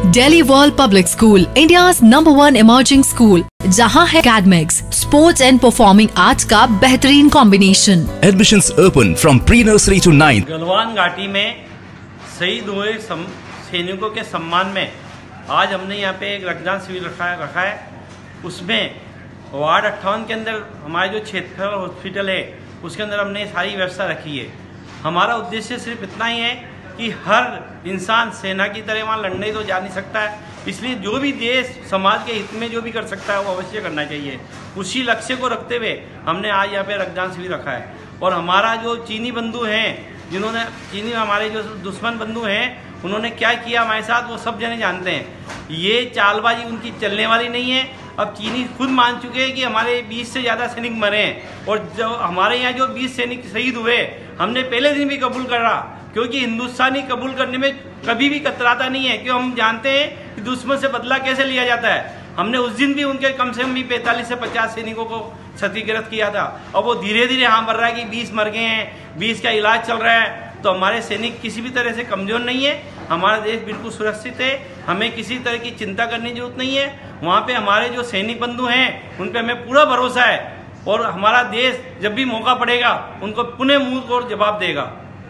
Delhi world public school, India's #1 emerging school, जहां है academics, sports and performing arts का बेहतरीन combination. Admissions open from pre-nursery to 9th। Galwan घाटी में शहीद हुए सैनिकों के सम्मान में आज हमने यहाँ पे एक रक्तदान शिविर रखा है। उसमें वार्ड 58 के अंदर हमारे जो क्षेत्र हॉस्पिटल है उसके अंदर हमने सारी व्यवस्था रखी है। हमारा उद्देश्य सिर्फ इतना ही है कि हर इंसान सेना की तरह वहाँ लड़ने तो जा नहीं सकता है, इसलिए जो भी देश समाज के हित में जो भी कर सकता है वो अवश्य करना चाहिए। उसी लक्ष्य को रखते हुए हमने आज यहाँ पे रक्तदान शिविर रखा है। और हमारा जो चीनी बंधु हैं, जिन्होंने चीनी हमारे जो दुश्मन बंधु हैं, उन्होंने क्या किया हमारे साथ वो सब जने जानते हैं। ये चालबाजी उनकी चलने वाली नहीं है। अब चीनी खुद मान चुके हैं कि हमारे 20 से ज़्यादा सैनिक मरे हैं, और जो हमारे यहाँ जो 20 सैनिक शहीद हुए हमने पहले दिन भी कबूल करा, क्योंकि हिंदुस्तानी कबूल करने में कभी भी कतराता नहीं है, क्योंकि हम जानते हैं कि दुश्मन से बदला कैसे लिया जाता है। हमने उस दिन भी उनके कम से कम भी 45 से 50 सैनिकों को क्षतिग्रस्त किया था, और वो धीरे धीरे हाँ बढ़ रहा है कि 20 मर गए हैं, 20 का इलाज चल रहा है। तो हमारे सैनिक किसी भी तरह से कमजोर नहीं है, हमारा देश बिल्कुल सुरक्षित है, हमें किसी तरह की चिंता करने की जरूरत नहीं है। वहाँ पे हमारे जो सैनिक बंधु हैं उन पे हमें पूरा भरोसा है, और हमारा देश जब भी मौका पड़ेगा उनको पुनः मुंह तोड़ जवाब देगा।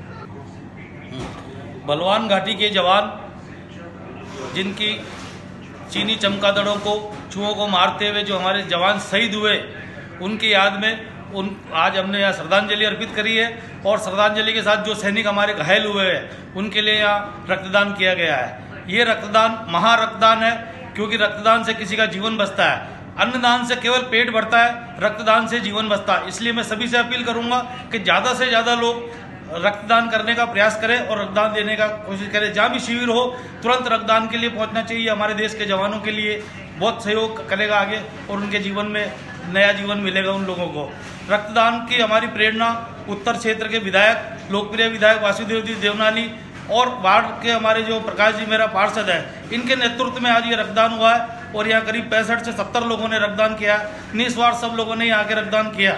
बलवान घाटी के जवान जिनकी चीनी चमगादड़ों को चूहों को मारते हुए जो हमारे जवान शहीद हुए, उनकी याद में आज हमने यहाँ श्रद्धांजलि अर्पित करी है। और श्रद्धांजलि के साथ जो सैनिक हमारे घायल हुए हैं उनके लिए यहाँ रक्तदान किया गया है। ये रक्तदान महारक्तदान है, क्योंकि रक्तदान से किसी का जीवन बचता है। अन्नदान से केवल पेट भरता है, रक्तदान से जीवन बचता है। इसलिए मैं सभी से अपील करूंगा कि ज़्यादा से ज़्यादा लोग रक्तदान करने का प्रयास करें और रक्तदान देने का कोशिश करें। जहाँ भी शिविर हो तुरंत रक्तदान के लिए पहुंचना चाहिए। हमारे देश के जवानों के लिए बहुत सहयोग करेगा आगे, और उनके जीवन में नया जीवन मिलेगा उन लोगों को। रक्तदान की हमारी प्रेरणा उत्तर क्षेत्र के विधायक, लोकप्रिय विधायक वासुदेव जी देवनानी और वार्ड के हमारे जो प्रकाश जी मेरा पार्षद है, इनके नेतृत्व में आज ये रक्तदान हुआ है। और यहाँ करीब 65 से 70 लोगों ने रक्तदान किया। निस्वार्थ सब लोगों ने यहाँ के रक्तदान किया।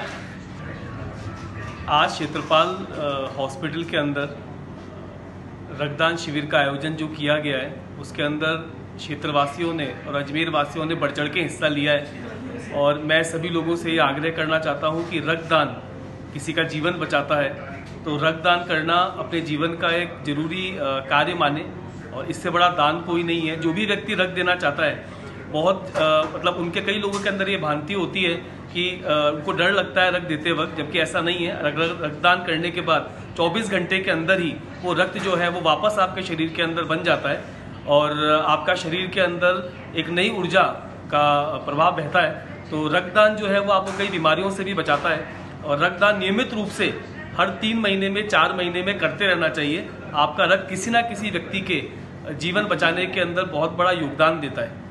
आज क्षेत्रपाल हॉस्पिटल के अंदर रक्तदान शिविर का आयोजन जो किया गया है, उसके अंदर क्षेत्रवासियों ने और अजमेर वासियों ने बढ़ चढ़ के हिस्सा लिया है। और मैं सभी लोगों से ये आग्रह करना चाहता हूँ कि रक्तदान किसी का जीवन बचाता है, तो रक्तदान करना अपने जीवन का एक जरूरी कार्य माने, और इससे बड़ा दान कोई नहीं है। जो भी व्यक्ति रक्त देना चाहता है, बहुत मतलब उनके कई लोगों के अंदर ये भ्रांति होती है कि उनको डर लगता है रक्त देते वक्त, जबकि ऐसा नहीं है। रक्तदान करने के बाद 24 घंटे के अंदर ही वो रक्त जो है वो वापस आपके शरीर के अंदर बन जाता है, और आपका शरीर के अंदर एक नई ऊर्जा का प्रभाव बहता है। तो रक्तदान जो है वो आपको कई बीमारियों से भी बचाता है, और रक्तदान नियमित रूप से हर 3 महीने में 4 महीने में करते रहना चाहिए। आपका रक्त किसी ना किसी व्यक्ति के जीवन बचाने के अंदर बहुत बड़ा योगदान देता है।